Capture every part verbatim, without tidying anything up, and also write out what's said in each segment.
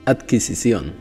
Adquisición.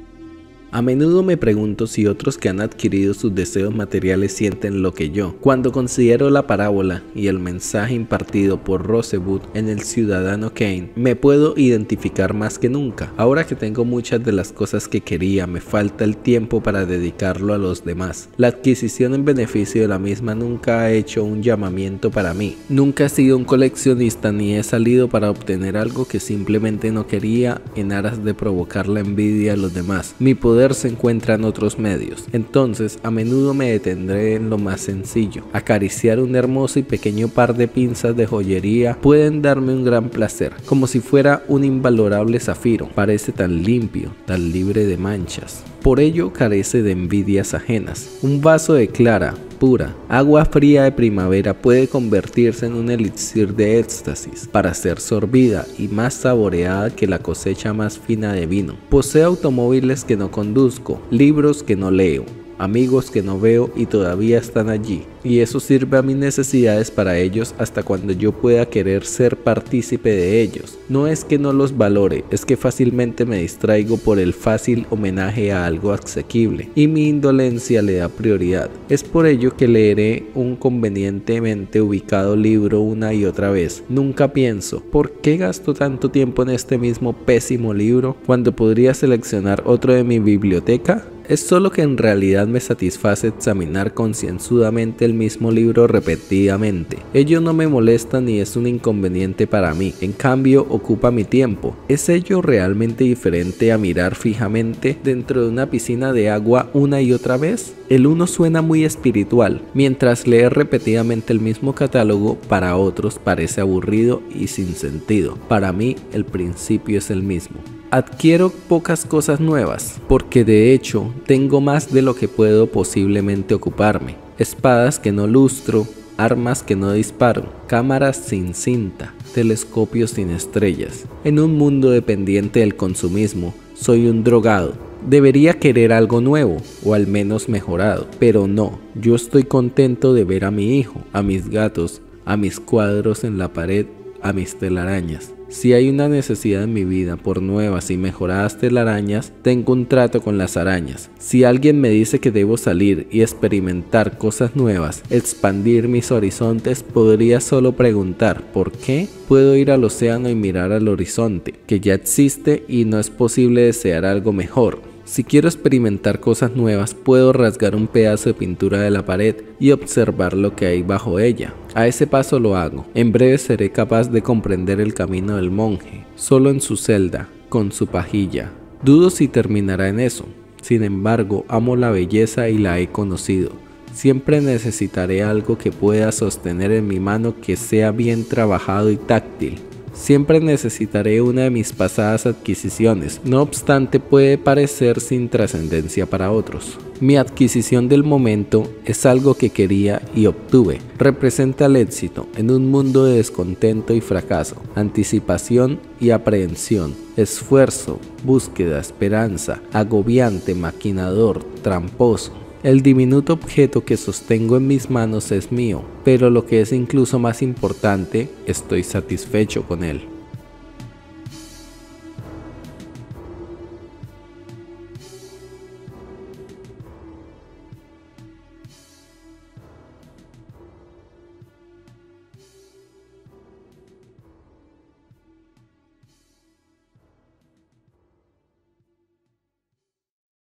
A menudo me pregunto si otros que han adquirido sus deseos materiales sienten lo que yo. Cuando considero la parábola y el mensaje impartido por Rosebud en El Ciudadano Kane, me puedo identificar más que nunca. Ahora que tengo muchas de las cosas que quería, me falta el tiempo para dedicarlo a los demás. La adquisición en beneficio de la misma nunca ha hecho un llamamiento para mí. Nunca he sido un coleccionista ni he salido para obtener algo que simplemente no quería en aras de provocar la envidia a los demás. Mi poder se encuentra en otros medios. Entonces, a menudo me detendré en lo más sencillo. Acariciar un hermoso y pequeño par de pinzas de joyería pueden darme un gran placer, como si fuera un invalorable zafiro. Parece tan limpio, tan libre de manchas. Por ello carece de envidias ajenas. Un vaso de clara, pura, agua fría de primavera puede convertirse en un elixir de éxtasis para ser sorbida y más saboreada que la cosecha más fina de vino. Poseo automóviles que no conduzco, libros que no leo, amigos que no veo y todavía están allí, y eso sirve a mis necesidades para ellos hasta cuando yo pueda querer ser partícipe de ellos. No es que no los valore, es que fácilmente me distraigo por el fácil homenaje a algo asequible, y mi indolencia le da prioridad. Es por ello que leeré un convenientemente ubicado libro una y otra vez. Nunca pienso, ¿por qué gasto tanto tiempo en este mismo pésimo libro cuando podría seleccionar otro de mi biblioteca? Es solo que en realidad me satisface examinar concienzudamente el mismo libro repetidamente. Ello no me molesta ni es un inconveniente para mí, en cambio ocupa mi tiempo. ¿Es ello realmente diferente a mirar fijamente dentro de una piscina de agua una y otra vez? El uno suena muy espiritual, mientras leer repetidamente el mismo catálogo para otros parece aburrido y sin sentido. Para mí el principio es el mismo. Adquiero pocas cosas nuevas, porque de hecho tengo más de lo que puedo posiblemente ocuparme. Espadas que no lustro, armas que no disparo, cámaras sin cinta, telescopios sin estrellas. En un mundo dependiente del consumismo, soy un drogado. Debería querer algo nuevo, o al menos mejorado, pero no. Yo estoy contento de ver a mi hijo, a mis gatos, a mis cuadros en la pared, a mis telarañas. Si hay una necesidad en mi vida por nuevas y mejoradas telarañas, tengo un trato con las arañas. Si alguien me dice que debo salir y experimentar cosas nuevas, expandir mis horizontes, podría solo preguntar ¿por qué? Puedo ir al océano y mirar al horizonte, que ya existe y no es posible desear algo mejor. Si quiero experimentar cosas nuevas, puedo rasgar un pedazo de pintura de la pared y observar lo que hay bajo ella. A ese paso lo hago. En breve seré capaz de comprender el camino del monje, solo en su celda, con su pajilla. Dudo si terminará en eso. Sin embargo, amo la belleza y la he conocido. Siempre necesitaré algo que pueda sostener en mi mano que sea bien trabajado y táctil. Siempre necesitaré una de mis pasadas adquisiciones, no obstante puede parecer sin trascendencia para otros. Mi adquisición del momento es algo que quería y obtuve. Representa el éxito en un mundo de descontento y fracaso, anticipación y aprehensión, esfuerzo, búsqueda, esperanza, agobiante, maquinador, tramposo. El diminuto objeto que sostengo en mis manos es mío, pero lo que es incluso más importante, estoy satisfecho con él.